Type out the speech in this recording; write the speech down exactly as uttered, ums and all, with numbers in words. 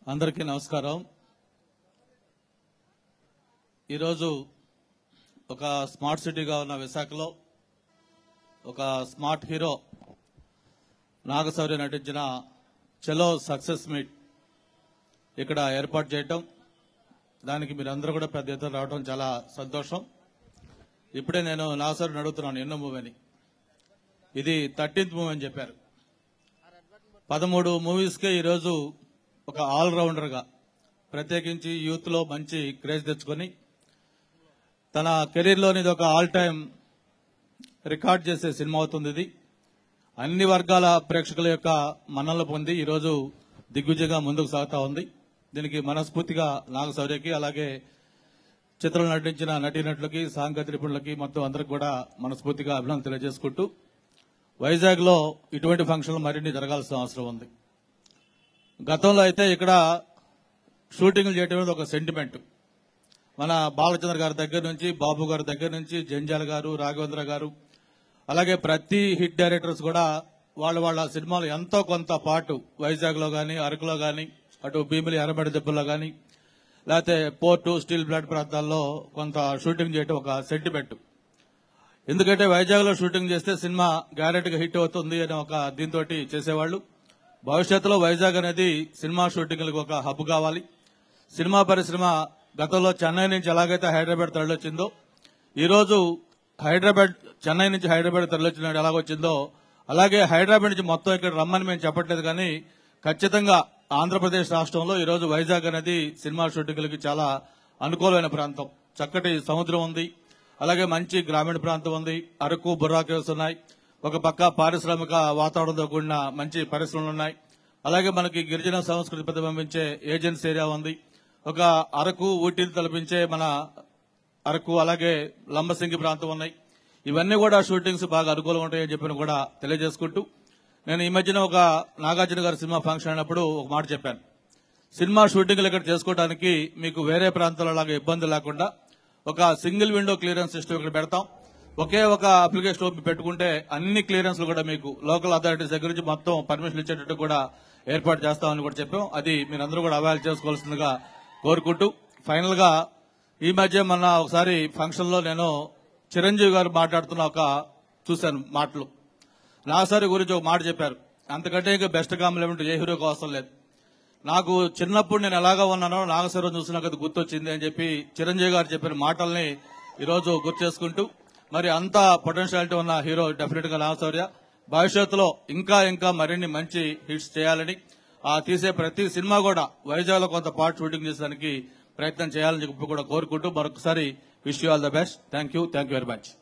అందరికీ నమస్కారం. ఈరోజు ఒక స్మార్ట్ సిటీగా ఉన్న విశాఖలో ఒక స్మార్ట్ హీరో నాగ శౌర్య నటించిన చలో సక్సెస్ మీట్ ఇక్కడ ఏర్పాటు చేయటం, దానికి మీరందరూ కూడా పెద్ద ఎత్తున రావడం చాలా సంతోషం. ఇప్పుడే నేను నాగ శౌర్యని అడుగుతున్నాను, ఎన్నో మూవీ అని. ఇది థర్టీన్త్ మూవీ అని చెప్పారు. పదమూడు మూవీస్కే ఈరోజు ఒక ఆల్రౌండర్ గా ప్రత్యేకించి యూత్ లో మంచి క్రేజ్ తెచ్చుకొని తన కెరీర్ లోని ఒక ఆల్ టైమ్ రికార్డ్ చేసే సినిమా అవుతుంది. ఇది అన్ని వర్గాల ప్రేక్షకుల యొక్క మన్ననలు పొంది ఈరోజు దిగ్విజయంగా ముందుకు సాగుతా ఉంది. దీనికి మనస్ఫూర్తిగా నాగ శౌర్యకి, అలాగే చిత్రంలో నటించిన నటీనటులకి, సాంకేతిక నిపుణులకి, మొత్తం అందరికి కూడా మనస్ఫూర్తిగా అభినందనలు తెలియజేసుకుంటూ, వైజాగ్ లో ఇటువంటి ఫంక్షన్లు మరిన్ని జరగాల్సిన అవసరం ఉంది. గతంలో అయితే ఇక్కడ షూటింగ్లు చేయడం అనేది ఒక సెంటిమెంట్. మన బాలచంద్ర గారి దగ్గర నుంచి, బాబు గారి దగ్గర నుంచి, జంజాల గారు, రాఘవేంద్ర గారు, అలాగే ప్రతి హిట్ డైరెక్టర్స్ కూడా వాళ్ళ వాళ్ళ సినిమాలు ఎంతో కొంత పాటు వైజాగ్ లో గానీ, అరకులో గానీ, అటు భీమిలి ఎర్రబడి దెబ్బల్లో గానీ, లేకపోతే పోర్టు, స్టీల్ ప్లాంట్ ప్రాంతాల్లో కొంత షూటింగ్ చేయడం ఒక సెంటిమెంట్. ఎందుకంటే వైజాగ్ లో షూటింగ్ చేస్తే సినిమా గ్యారెంటీగా హిట్ అవుతుంది అని ఒక దీంతో చేసేవాళ్లు. భవిష్యత్తులో వైజాగ్ అనేది సినిమా షూటింగ్లకు ఒక హబ్ కావాలి. సినిమా పరిశ్రమ గతంలో చెన్నై నుంచి ఎలాగైతే హైదరాబాద్ తరలివచ్చిందో, ఈ రోజు హైదరాబాద్ చెన్నై నుంచి హైదరాబాద్ తరలివచ్చిన ఎలాగొచ్చిందో, అలాగే హైదరాబాద్ నుంచి మొత్తం ఇక్కడ రమ్మని మేము చెప్పట్లేదు, కానీ ఖచ్చితంగా ఆంధ్రప్రదేశ్ రాష్ట్రంలో ఈ రోజు వైజాగ్ అనేది సినిమా షూటింగ్లకి చాలా అనుకూలమైన ప్రాంతం. చక్కటి సముద్రం ఉంది, అలాగే మంచి గ్రామీణ ప్రాంతం ఉంది, అరకు, బుర్రా కేవ్స్ ఉన్నాయి, ఒక పక్క పారిశ్రామిక వాతావరణంతో కూడిన మంచి పరిశ్రమలు ఉన్నాయి, అలాగే మనకి గిరిజన సంస్కృతి ప్రతిబింబించే ఏజెన్సీ ఏరియా ఉంది, ఒక అరకు, ఊటీని తలపించే మన అరకు, అలాగే లంబసింగి ప్రాంతం ఉన్నాయి. ఇవన్నీ కూడా షూటింగ్స్ బాగా అనుకూలంగా ఉంటాయని చెప్పి కూడా తెలియజేసుకుంటూ, నేను ఈ మధ్యన ఒక నాగార్జున గారి సినిమా ఫంక్షన్ అయినప్పుడు ఒక మాట చెప్పాను. సినిమా షూటింగ్లు ఇక్కడ చేసుకోవడానికి మీకు వేరే ప్రాంతాల లాగా ఇబ్బంది లేకుండా ఒక సింగిల్ విండో క్లియరెన్స్ సిస్టమ్ ఇక్కడ పెడతాం. ఒకే ఒక అప్లికేషన్ ఓపెన్ పెట్టుకుంటే అన్ని క్లియరెన్స్లు కూడా మీకు లోకల్ అథారిటీస్ దగ్గర నుంచి మొత్తం పర్మిషన్ ఇచ్చేటట్టు కూడా ఏర్పాటు చేస్తామని కూడా చెప్పాం. అది మీరందరూ కూడా అవైల్ చేసుకోవాల్సిందిగా కోరుకుంటూ, ఫైనల్ గా ఈ మధ్య మొన్న ఒకసారి ఫంక్షన్ లో నేను చిరంజీవి గారు మాట్లాడుతున్న ఒక చూశాను మాటలు. నాగశౌర్య గురించి ఒక మాట చెప్పారు, అంతకంటే ఇంకా బెస్ట్ కాంప్లిమెంట్ ఏ హీరోకి అవసరం లేదు. నాకు చిన్నప్పుడు నేను ఎలాగా ఉన్నానో నాగశౌర్యం చూసి నాకు అది గుర్తొచ్చింది అని చెప్పి చిరంజీవి గారు చెప్పిన మాటల్ని ఈరోజు గుర్తు చేసుకుంటూ, మరి అంత పొటెన్షియాలిటీ ఉన్న హీరో డెఫినెట్ గా నాగ శౌర్య భవిష్యత్తులో ఇంకా ఇంకా మరిన్ని మంచి హిట్స్ చేయాలని, ఆ తీసే ప్రతి సినిమా కూడా వైజాగ్ లో కొంత పార్ట్ షూటింగ్ చేసేదానికి ప్రయత్నం చేయాలని చెప్పి కూడా కోరుకుంటూ మరొకసారి wish you all the best. Thank you thank you very much.